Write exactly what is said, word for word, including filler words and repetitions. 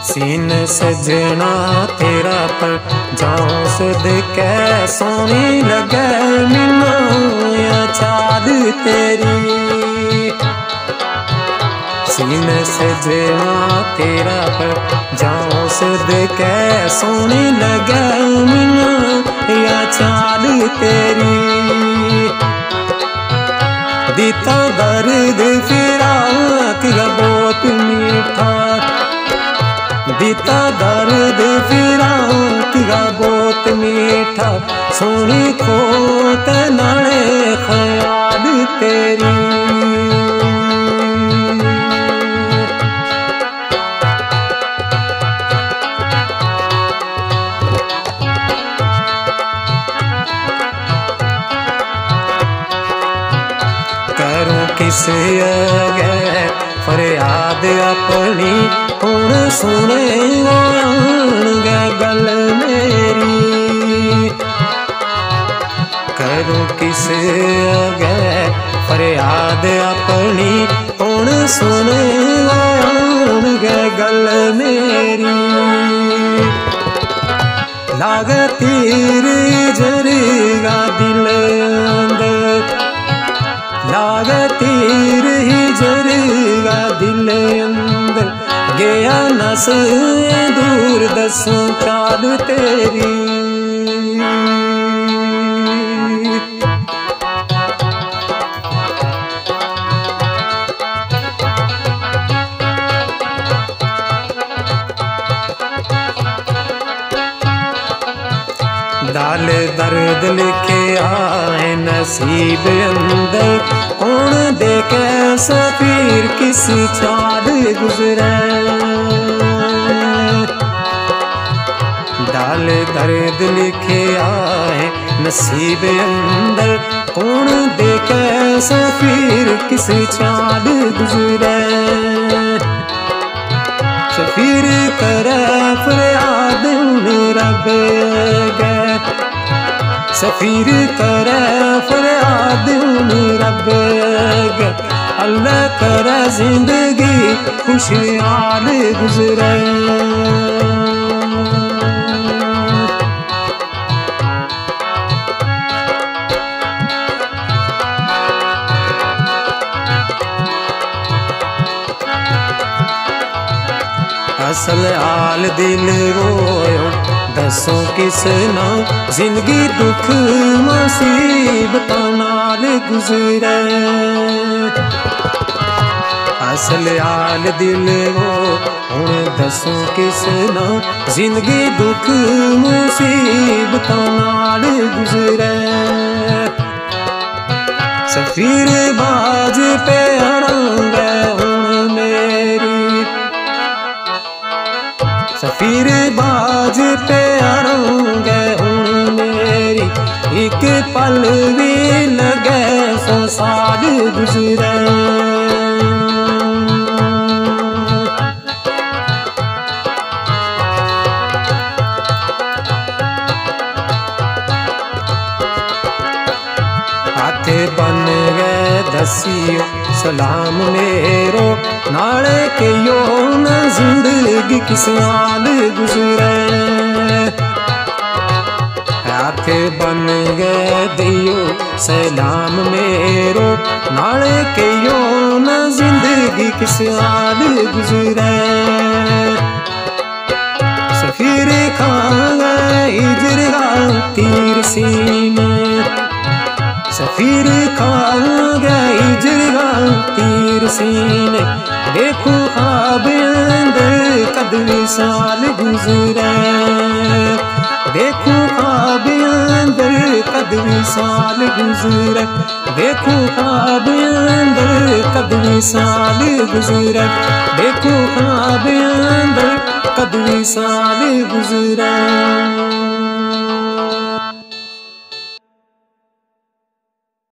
Scene सजना तेरा पर जाऊं सुध कै सोनी लगे मिनो या चाँद तेरी। सीन सजना तेरा पर जाऊं सुध कै सोनी लगे मिनो या चाँद तेरी। दीता दर्द फिराक का बहुत मीठा, दीता दर्द फिराक का बहुत मीठा, सोनी खोत नाले ख्याल तेरी। करूं किस अगे फरियाद अपनी, हुण सुने गे गल मेरी। करूं किस अगे फरियाद अपनी, हुण सुने गे गल मेरी। लागे तीर जरेगा दिल अंदर, लागे तीर ही जरेगा दिल अंदर, गया नस दूर दसों चाल तेरी। दाल दर्द लिखे आए नसीब अंदर, कौन देखे सफीर किस चाल गुजरे। दाल दर्द लिखे आए नसीब अंदर, कौन देखे सफीर किस चाल गुजरे। सफीर करे फरियाद रब गए, सफीर करे फरियाद रब गए, अल्लाह करे जिंदगी खुशहाल गुजरे। असल हाल दिल रोयो दसो किस ना, जिंदगी दुख मुसीबत नाल गुजरे। असल हाल दिल रो हुण दसो किस ना, जिंदगी दुख मुसीबत नाल गुजरे। सफीर बाज पे अड़ंगे हुण मेरी, सफीर बाज पे अड़ंगे हुण मेरी, एक पल भी लगे सौ साल गुजरे। हाथ बन गए दसियो सलाम मेरो, नाले के यो न जिंदगी किस नाल गुजरे। हाथ बन गए दियो सलाम मेरो, नाले के यो न जिंदगी किस नाल गुजरे। सफीर खांगा हिजरा तीर सीने, सफीर खांगा हिजरा तीर सीने, देखो ख्वाब अंदर कद साल गुजरे। देखो ख्वाब अंदर कद साल गुजरे, देखो ख्वाब अंदर कद साल गुजरे, देखो ख्वाब अंदर कद साल गुजरे।